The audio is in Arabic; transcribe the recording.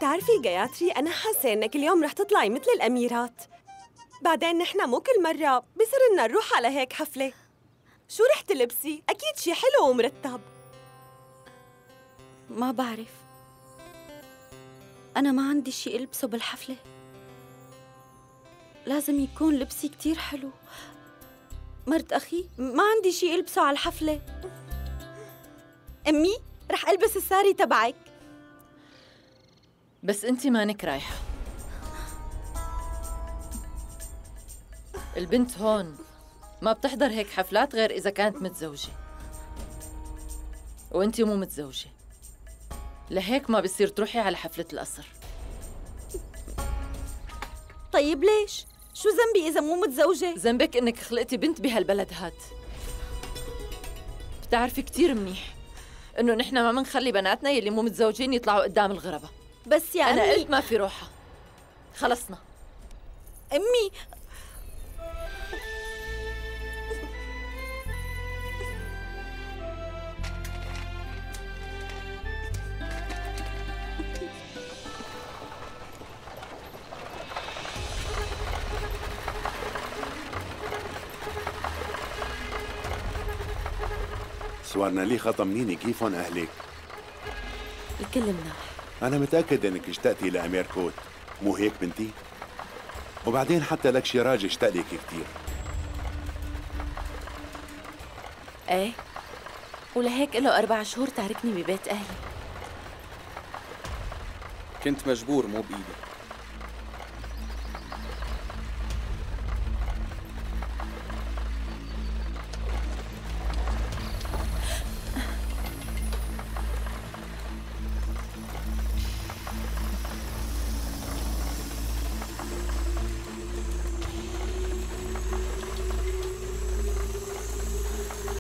بتعرفي جياتري، أنا حاسة إنك اليوم رح تطلعي مثل الأميرات. بعدين نحن مو كل مرة بصير لنا نروح على هيك حفلة. شو رح تلبسي؟ أكيد شي حلو ومرتب. ما بعرف، أنا ما عندي شي ألبسه بالحفلة. لازم يكون لبسي كتير حلو. مرت أخي ما عندي شي ألبسه على الحفلة. أمي رح ألبس الساري تبعك. بس انتي مانك رايحة. البنت هون ما بتحضر هيك حفلات غير إذا كانت متزوجة، وانتي مو متزوجة، لهيك ما بصير تروحي على حفلة القصر. طيب ليش؟ شو ذنبي إذا مو متزوجة؟ ذنبك إنك خلقتي بنت بهالبلد هاد. بتعرفي كتير منيح إنه نحن ما منخلي بناتنا يلي مو متزوجين يطلعوا قدام الغربة. بس يا أنا أمي قلت ما في روحة. خلصنا. أمي سوارنا لي طمنيني كيفن أهلك؟ الكل مناح. أنا متأكد إنك اشتقتي لأمير كوت، مو هيك بنتي؟ وبعدين حتى لك شيراج اشتاق لك كثير. ايه، ولهيك له 4 شهور تاركني ببيت أهلي. كنت مجبور، مو بإيدي.